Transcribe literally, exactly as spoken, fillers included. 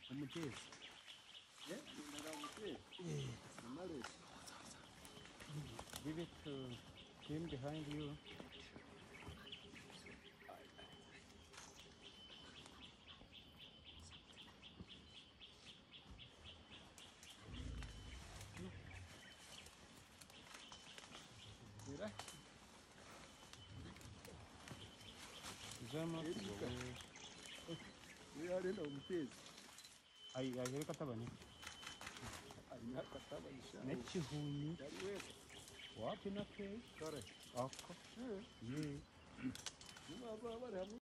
umutezi. Yeah, umutezi. Yeah. Give it to him behind you. Mira. Zama. We are in umutezi. Ai ai katabani. Ai nakatabani sha. Nekihuni. Yariwe. Wapi na ke? Kare. Ako. Eh. Yeah. Numa baba bari hamwe.